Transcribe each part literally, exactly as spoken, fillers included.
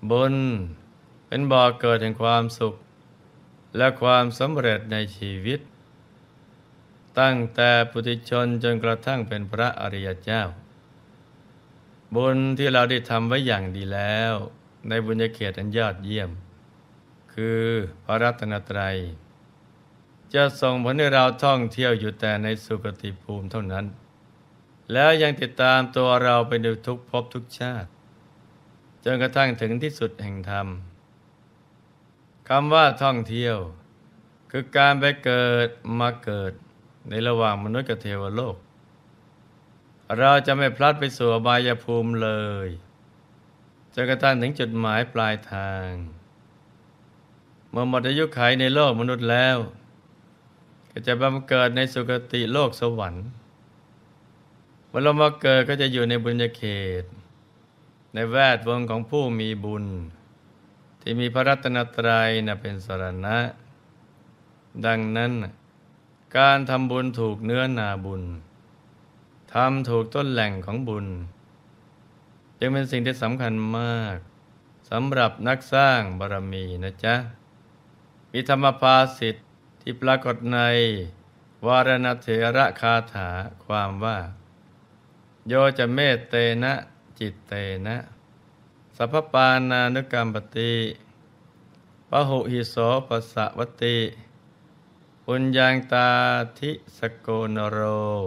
บุญเป็นบ่อเกิดแห่งความสุขและความสำเร็จในชีวิตตั้งแต่ปุถุชนจนกระทั่งเป็นพระอริยเจ้าบุญที่เราได้ทำไว้อย่างดีแล้วในบุญญาเขตอันยอดเยี่ยมคือพระรัตนตรัยจะส่งผลให้เราท่องเที่ยวอยู่แต่ในสุคติภูมิเท่านั้นแล้วยังติดตามตัวเราไปในทุกภพทุกชาติจนกระทั่งถึงที่สุดแห่งธรรมคำว่าท่องเที่ยวคือการไปเกิดมาเกิดในระหว่างมนุษย์กับเทวโลกเราจะไม่พลัดไปสู่อบายภูมิเลยจนกระทั่งถึงจุดหมายปลายทางเมื่อหมดอายุขัยในโลกมนุษย์แล้วก็จะบังเกิดในสุคติโลกสวรรค์เมื่อเรามาเกิดก็จะอยู่ในบุญญาเขตในแวดวงของผู้มีบุญที่มีพระรัตนตรัยนะเป็นสรณะดังนั้นการทำบุญถูกเนื้อนาบุญทำถูกต้นแหล่งของบุญจึงเป็นสิ่งที่สำคัญมากสำหรับนักสร้างบารมีนะจ๊ะมีธรรมภาษิตที่ปรากฏในวารณเถระคาถาความว่าโยจะเมตเตนะจิตเตนะสัพพปานานุกรรมปติปะหุหิโสปสสวติปุญญังตาทิสโกนโร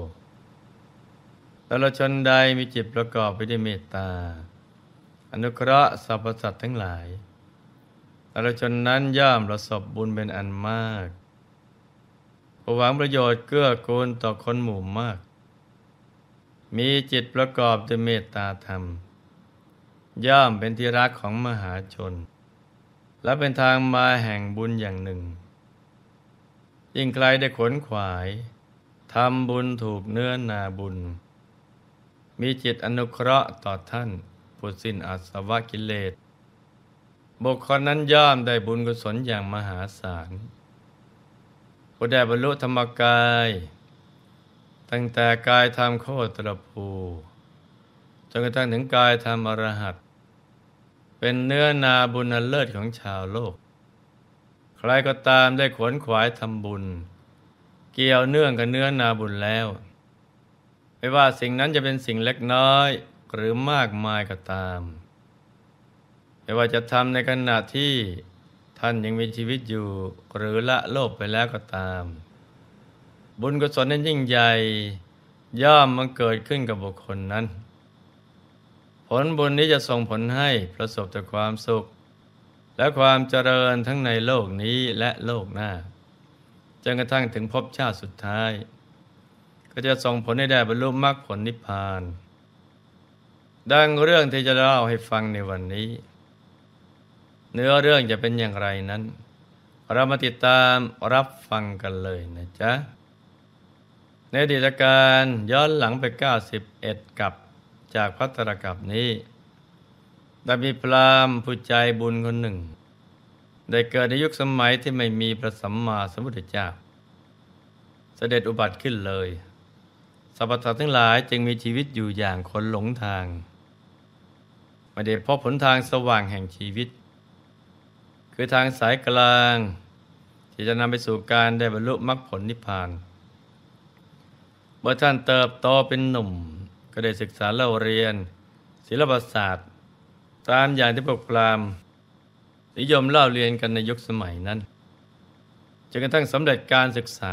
แต่ละชนใดมีจิตประกอบไปด้วยเมตตาอนุเคราะห์สรรพสัตว์ทั้งหลายแต่ละชนนั้นย่อมประสบบุญเป็นอันมากผู้หวังประโยชน์เกื้อกูลต่อคนหมู่มากมีจิตประกอบด้วยเมตตาธรรมย่อมเป็นที่รักของมหาชนและเป็นทางมาแห่งบุญอย่างหนึ่งยิ่งใครได้ขวนขวายทำบุญถูกเนื้อนาบุญมีจิตอนุเคราะห์ต่อท่านผู้สิ้นอาสวะกิเลสบุคคลนั้นย่อมได้บุญกุศลอย่างมหาศาลผู้ได้บรรลุธรรมกายตั้งแต่กายธรรมโคตรภูจนกระทั่งถึงกายธรรมอรหัตเป็นเนื้อนาบุญอันเลิศของชาวโลกใครก็ตามได้ขวนขวายทำบุญเกี่ยวเนื่องกับเนื้อนาบุญแล้วไม่ว่าสิ่งนั้นจะเป็นสิ่งเล็กน้อยหรือมากมายก็ตามไม่ว่าจะทำในขณะที่ท่านยังมีชีวิตอยู่หรือละโลกไปแล้วก็ตามบุญกุศลนั้นยิ่งใหญ่ย่อมมันเกิดขึ้นกับบุคคลนั้นผลบุญนี้จะส่งผลให้ประสบแต่ความสุขและความเจริญทั้งในโลกนี้และโลกหน้าจนกระทั่งถึงภพชาติสุดท้ายก็จะส่งผลให้ได้บรรลุมรรคผลนิพพานดังเรื่องที่จะเล่าให้ฟังในวันนี้เนื้อเรื่องจะเป็นอย่างไรนั้นเรามาติดตามรับฟังกันเลยนะจ๊ะในอดีตการย้อนหลังไปเก้าสิบเอ็ดกับจากพระไตรกัปนี้ได้มีพราหมณ์ผู้ใจบุญคนหนึ่งได้เกิดในยุคสมัยที่ไม่มีพระสัมมาสัมพุทธเจ้าเสด็จอุบัติขึ้นเลยสรรพสัตว์ทั้งหลายจึงมีชีวิตอยู่อย่างคนหลงทางไม่ได้พบหนทางสว่างแห่งชีวิตคือทางสายกลางที่จะนำไปสู่การได้บรรลุมรรคผลนิพพานเมื่อท่านเติบโตเป็นหนุ่มก็ได้ศึกษาเล่าเรียนศิลปศาสตร์ตามอย่างที่พวกพราหมณ์นิยมเล่าเรียนกันในยุคสมัยนั้นจนกระทั่งสำเร็จการศึกษา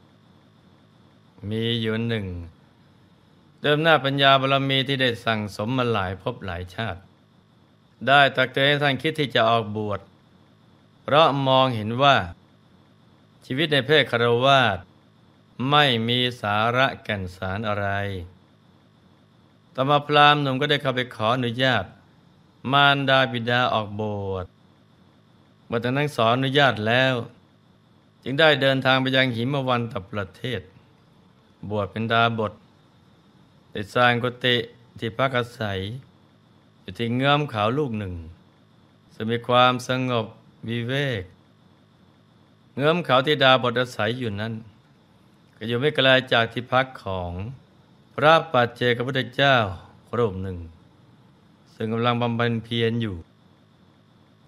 มีอยู่หนึ่งเดิมหน้าปัญญาบารมีที่ได้สั่งสมมาหลายภพหลายชาติได้ตักเตือนให้ท่านคิดที่จะออกบวชเพราะมองเห็นว่าชีวิตในเพศคฤหัสถ์ไม่มีสาระแก่นสารอะไรต่อมาพราหมณ์หนุ่มก็ได้เข้าไปขออนุญาตมารดาบิดาออกบวชเมื่อทั้งสองอนุญาตแล้วจึงได้เดินทางไปยังหิมวันตประเทศบวชเป็นดาบสได้สร้างกุฏิที่พักอาศัยอยู่ที่เงื้อมเขาลูกหนึ่งซึ่งมีความสงบวิเวกเงื้อมเขาที่ดาบสอาศัยอยู่นั้นก็อยู่ไม่ไกลจากที่พักของพระปัจเจกพุทธเจ้ารูปหนึ่งซึ่งกำลังบำเพ็ญเพียรอยู่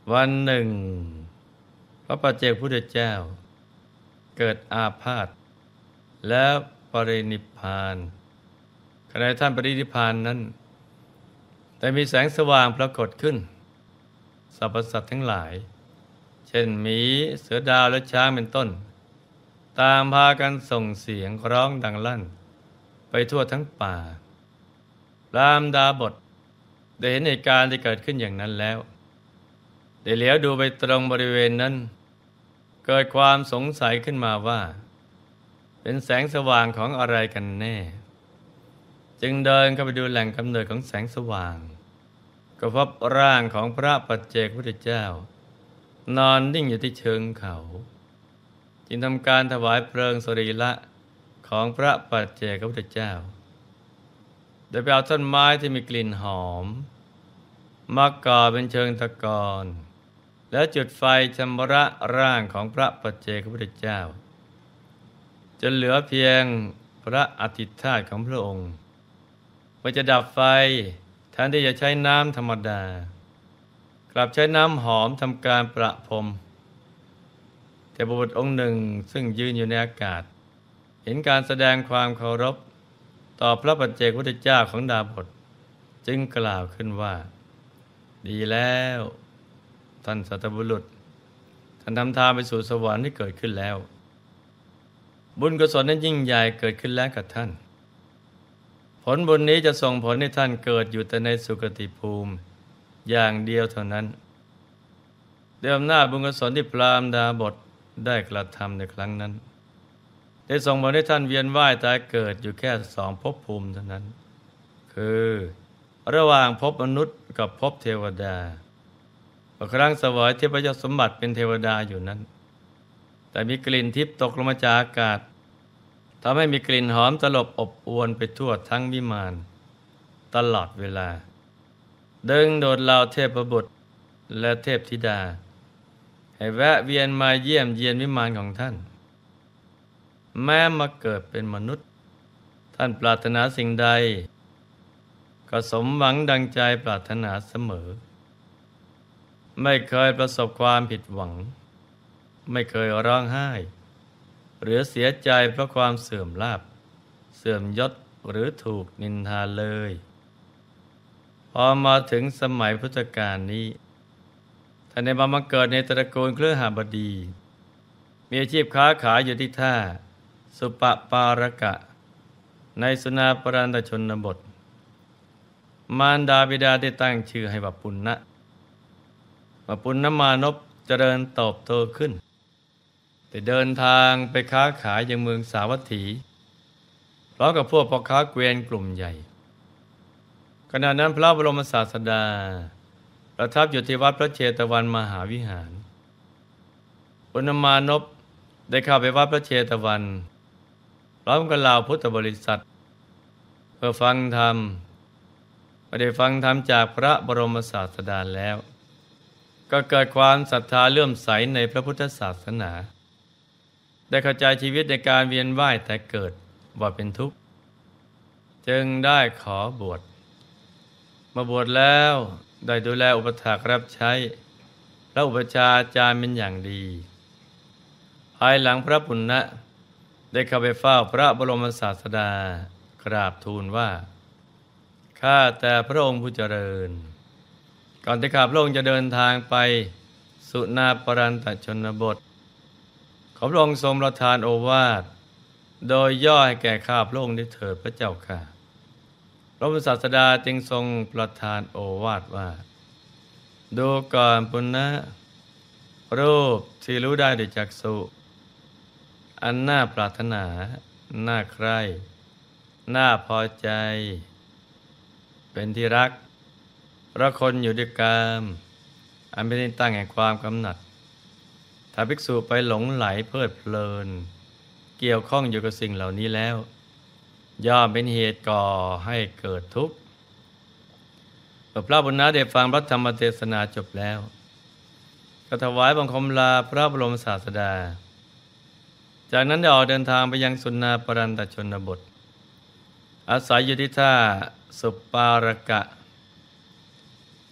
วันหนึ่งพระปัจเจกพุทธเจ้าเกิดอาพาธแล้วปรินิพพานขณะท่านปรินิพพานนั้นแต่มีแสงสว่างปรากฏขึ้นสรรพสัตว์ทั้งหลายเช่นหมีเสือดาวและช้างเป็นต้นต่างพากันส่งเสียงร้องดังลั่นไปทั่วทั้งป่าพราหมณ์ดาบสได้เห็นเหตุการณ์ที่เกิดขึ้นอย่างนั้นแล้วได้เหลียวดูไปตรงบริเวณนั้นเกิดความสงสัยขึ้นมาว่าเป็นแสงสว่างของอะไรกันแน่จึงเดินเข้าไปดูแหล่งกำเนิดของแสงสว่างก็พบร่างของพระปัจเจกพุทธเจ้านอนนิ่งอยู่ที่เชิงเขาจึงทำการถวายเพลิงสรีระของพระปัจเจกพุทธเจ้าโดยไปเอาต้นไม้ที่มีกลิ่นหอมมาก่อเป็นเชิงตะกอนแล้วจุดไฟชำระร่างของพระปัจเจกพุทธเจ้าจนเหลือเพียงพระอธิษฐานของพระองค์เมื่อจะดับไฟแทนที่จะใช้น้ำธรรมดากลับใช้น้ำหอมทำการประพรมแต่บุรุษองค์หนึ่งซึ่งยืนอยู่ในอากาศเห็นการแสดงความเคารพต่อพระปัจเจกพุทธเจ้าของดาบสจึงกล่าวขึ้นว่าดีแล้วท่านสัตบุรุษท่านทำทางไปสู่สวรรค์ที่เกิดขึ้นแล้วบุญกุศลนั้นยิ่งใหญ่เกิดขึ้นแล้วกับท่านผลบุญนี้จะส่งผลให้ท่านเกิดอยู่แต่ในสุคติภูมิอย่างเดียวเท่านั้นด้วยอำนาจบุญกุศลที่พราหมณ์ดาบสได้กระทำในครั้งนั้นได้ส่งผลให้ท่านเวียนว่ายตายเกิดอยู่แค่สองภพภูมิเท่านั้นคือระหว่างภพมนุษย์กับภพเทวดาครั้งเสวยเทพยศสมบัติเป็นเทวดาอยู่นั้นแต่มีกลิ่นทิพย์ตกลงมาจากอากาศทำให้มีกลิ่นหอมตลบอบอวนไปทั่วทั้งวิมานตลอดเวลาดึงโดดเหล่าเทพบุตรและเทพธิดาให้แวะเวียนมาเยี่ยมเยียนวิมานของท่านแม้มาเกิดเป็นมนุษย์ท่านปรารถนาสิ่งใดก็สมหวังดังใจปรารถนาเสมอไม่เคยประสบความผิดหวังไม่เคยร้องไห้หรือเสียใจเพราะความเสื่อมลาภเสื่อมยศหรือถูกนินทาเลยพอมาถึงสมัยพุทธกาลนี้ท่านได้มาเกิดในตระกูลเครือหบดีมีอาชีพค้าขายอยู่ที่ท่าสุปปารกะในสุนาปรันตชนบทมารดาบิดาได้ตั้งชื่อให้ว่าปุณณะว่าปุณณมานพเจริญเติบโตขึ้นแต่เดินทางไปค้าขายยังเมืองสาวัตถีพร้อมกับพวกพ่อค้าเกวียนกลุ่มใหญ่ขณะนั้นพระบรมศาสดาประทับอยู่ที่วัดพระเชตวันมหาวิหารปุณณมานพได้เข้าไปวัดพระเชตวันพร้อมกับเหล่าพุทธบริษัทเพื่อฟังธรรมไม่ได้ฟังธรรมจากพระบรมศาสดาแล้วก็เกิดความศรัทธาเลื่อมใสในพระพุทธศาสนาได้เข้าใจชีวิตในการเวียนว่ายแต่เกิดว่าเป็นทุกข์จึงได้ขอบวชมาบวชแล้วได้ดูแลอุปถากรับใช้และอุปชาอาจารย์เป็นอย่างดีภายหลังพระปุณณะได้เข้าไปเฝ้าพระบรมศาสดากราบทูลว่าข้าแต่พระองค์ผู้เจริญก่อนที่ข้าพระองค์จะเดินทางไปสุนาปรันตชนบทขอพระองค์ทรงประทานโอวาทโดยย่อให้แก่ข้าพระองค์ได้เถิดพระเจ้าค่ะพระบรมศาสดาจึงทรงประทานโอวาทว่าดูก่อนปุณณะรูปที่รู้ได้ด้วยจักษุอันน่าปรารถนาน่าใคร่น่าพอใจเป็นที่รักเพราะคนอยู่ด้วยกามอันเป็นที่ตั้งแห่งความกำหนัดถ้าภิกษุไปหลงไหลเพลิดเพลินเกี่ยวข้องอยู่กับสิ่งเหล่านี้แล้วย่อมเป็นเหตุก่อให้เกิดทุกข์เมื่อพระบุญนาได้ฟังพระธรรมเทศนาจบแล้วก็ถวายบังคมลาพระบรมศาสดาจากนั้นได้ออกเดินทางไปยังสุนาปรันตชนบทอาศัยอยู่ที่ท่าสุปปารกะ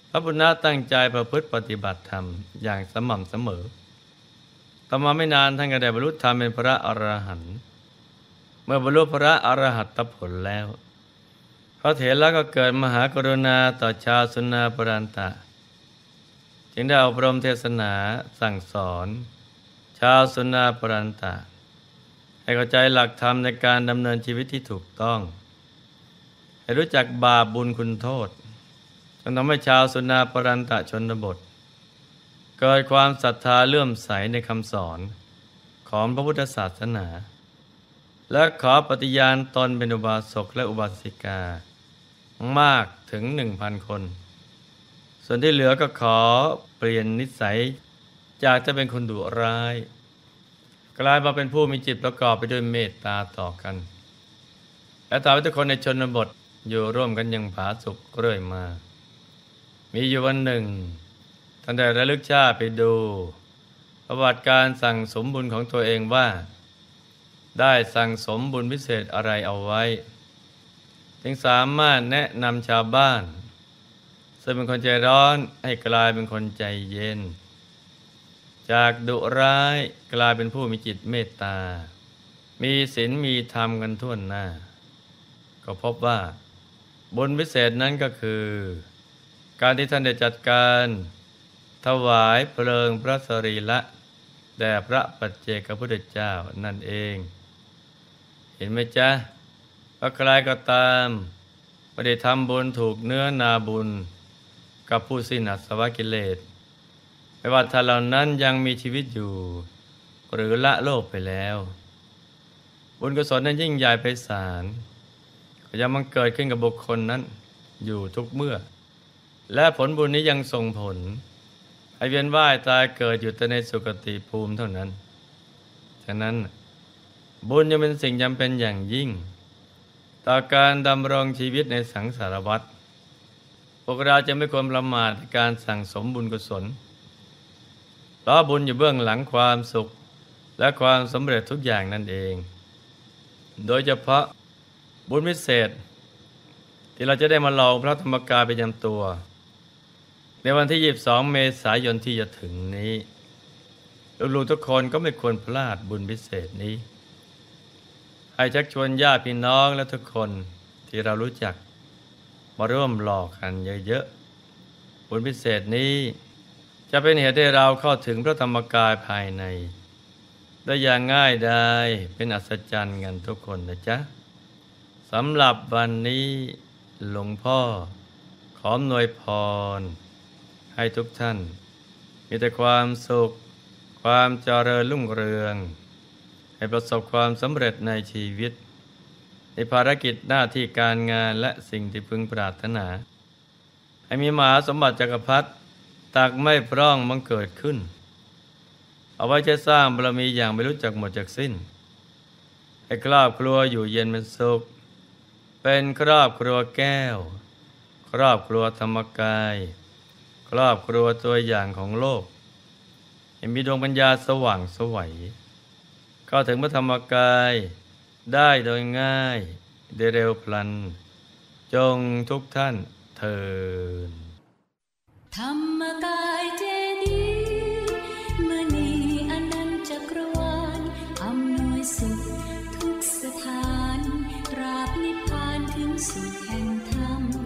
พระปุณณะตั้งใจประพฤติปฏิบัติธรรมอย่างสม่ำเสมอต่อมาไม่นานท่านก็ได้บรรลุธรรมเป็นพระอรหันต์เมื่อบรรลุพระอรหัตผลแล้วพระเถระก็เกิดมหากรุณาต่อชาวสุนาปรันตะจึงได้อบรมเทศนาสั่งสอนชาวสุนาปรันตะให้เข้าใจหลักธรรมในการดำเนินชีวิตที่ถูกต้องให้รู้จักบาปบุญคุณโทษจนทำให้ชาวสุนาปรันตะชนบทเกิดความศรัทธาเลื่อมใสในคำสอนของพระพุทธศาสนาและขอปฏิญาณตนเป็นอุบาสกและอุบาสิกามากถึงหนึ่งพันคนส่วนที่เหลือก็ขอเปลี่ยนนิสัยจากจะเป็นคนดุร้ายกลายมาเป็นผู้มีจิตประกอบไปด้วยเมตตาต่อกันและต่อไปทุกคนในชนบทอยู่ร่วมกันอย่างผาสุกเรื่อยมามีอยู่วันหนึ่งท่านได้ระลึกชาติไปดูประวัติการสั่งสมบุญของตัวเองว่าได้สั่งสมบุญพิเศษอะไรเอาไว้จึงสามารถแนะนำชาวบ้านซึ่งเป็นคนใจร้อนให้กลายเป็นคนใจเย็นจากดุร้ายกลายเป็นผู้มีจิตเมตตามีศีลมีธรรมกันทั่วหน้าก็พบว่าบุญพิเศษนั้นก็คือการที่ท่านได้จัดการถวายเพลิงพระสรีระแด่พระปัจเจกพุทธเจ้านั่นเองเห็นไหมจ๊ะว่าใครก็ตามไม่ได้ทำบุญถูกเนื้อนาบุญกับผู้สิ้นอาสวะกิเลสไม่ว่าท่านเหล่านั้นยังมีชีวิตอยู่หรือละโลกไปแล้วบุญกุศลนั้นยิ่งใหญ่ไพศาลก็ยังมันเกิดขึ้นกับบุคคลนั้นอยู่ทุกเมื่อและผลบุญนี้ยังส่งผลให้เวียนว่ายตายเกิดอยู่แต่ในสุคติภูมิเท่านั้นฉะนั้นบุญยังเป็นสิ่งจำเป็นอย่างยิ่งต่อการดำรงชีวิตในสังสารวัฏพวกเราจะไม่ควรประมาทในการสั่งสมบุญกุศลเพราะบุญอยู่เบื้องหลังความสุขและความสำเร็จทุกอย่างนั่นเองโดยเฉพาะบุญพิเศษที่เราจะได้มาลองพระธรรมกายประจำตัวในวันที่ยี่สิบสองเมษายนที่จะถึงนี้ลูกๆทุกคนก็ไม่ควรพลาดบุญพิเศษนี้ให้ชักชวนญาติพี่น้องและทุกคนที่เรารู้จักมาร่วมหล่อกันเยอะๆบุญพิเศษนี้จะเป็นเหตุให้เราเข้าถึงพระธรรมกายภายในได้อย่างง่ายดายเป็นอัศจรรย์กันทุกคนนะจ๊ะสำหรับวันนี้หลวงพ่อขออำนวยพรให้ทุกท่านมีแต่ความสุขความเจริญรุ่งเรืองให้ประสบความสำเร็จในชีวิตในภารกิจหน้าที่การงานและสิ่งที่พึงปรารถนาให้มีมหาสมบัติจักรพรรดิตักไม่พร่องบังเกิดขึ้นเอาไว้ใช้สร้างบารมีอย่างไม่รู้จักหมดจักสิ้นให้ครอบครัวอยู่เย็นเป็นสุขเป็นครอบครัวแก้วครอบครัวธรรมกายครอบครัวตัวอย่างของโลกให้มีดวงปัญญาสว่างไสวเข้าถึงพระธรรมกายได้โดยง่ายได้เร็วพลันจงทุกท่านเทินธรรมกายเจดีย์มณีอนันตจักรวาลอำนวยสุขทุกสถานตราบนิพพานถึงสุขแห่งธรรม